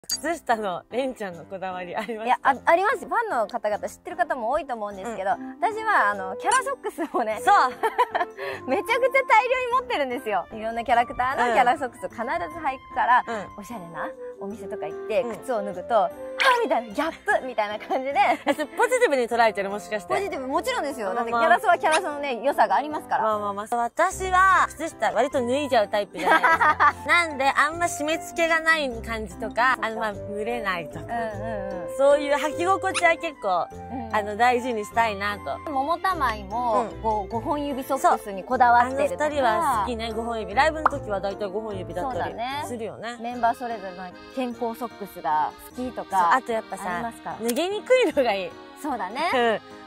靴下のレンちゃんのこだわりありますか？ いや、あります。ファンの方々知ってる方も多いと思うんですけど、私はキャラソックスをね、 そうめちゃくちゃ大量に持ってるんですよ。いろんなキャラクターのキャラソックスを必ず履くから、おしゃれなお店とか行って靴を脱ぐと、はぁみたいな、ギャップみたいな感じで。 ポジティブに捉えてる、もしかして。 ポジティブ、もちろんですよ。だってキャラソはキャラソのね、良さがありますから。 私は、靴下割と脱いじゃうタイプじゃないですか。なんで、あんま締め付けがない感じとか、蒸れないとか。そういう履き心地は結構、大事にしたいなと。 桃玉井も、5本指ソックスにこだわってるとか。 2人は好きね、5本指。ライブの時は大体5本指だったりするよね。 メンバーそれぞれの健康ソックスが好きとか。 あとやっぱさ、脱げにくいのがいい。 そうだね。